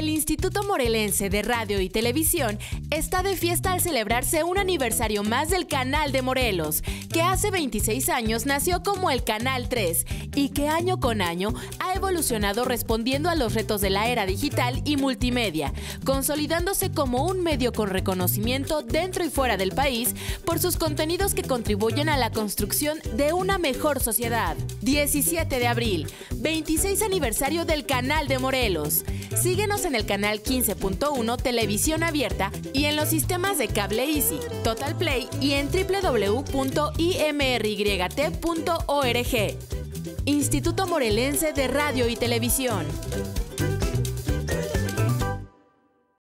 El Instituto Morelense de Radio y Televisión está de fiesta al celebrarse un aniversario más del Canal de Morelos, que hace 26 años nació como el Canal 3 y que año con año ha evolucionado respondiendo a los retos de la era digital y multimedia, consolidándose como un medio con reconocimiento dentro y fuera del país por sus contenidos que contribuyen a la construcción de una mejor sociedad. 17 de abril, 26 aniversario del Canal de Morelos. Síguenos en el canal 15.1 Televisión Abierta y en los sistemas de Cable Easy, Total Play y en www.imryt.org. Instituto Morelense de Radio y Televisión.